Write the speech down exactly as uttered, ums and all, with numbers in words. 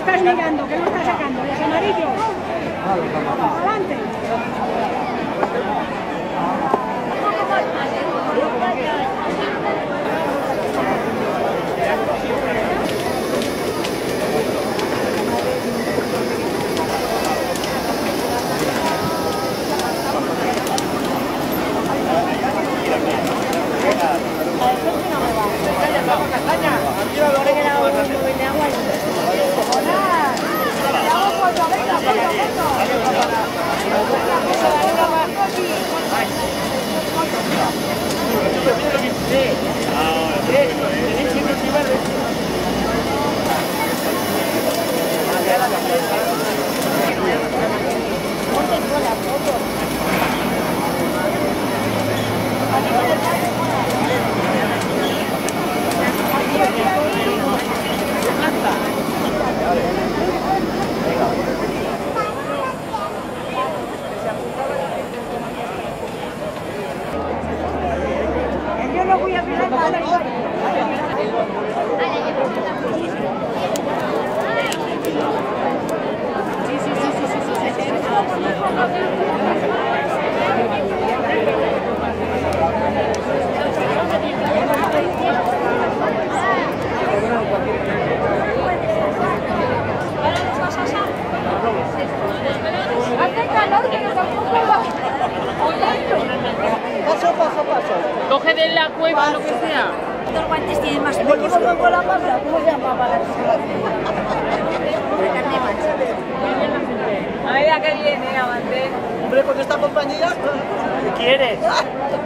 estás mirando? ¿Qué no estás sacando? ¿Los amarillos? Adelante. Yo no voy a mirar nada. Sí, sí, sí, sí, sí, sí, sí. Hace calor que no tampoco va. Paso, paso, paso. Coge de la cueva lo que sea. Los guantes tienen más pelos. ¿Cómo con la mafia? ¿Cómo se llamaba la carne mancha? A ver a qué viene, Amante. Hombre, con esta compañía, ¿Qué quieres?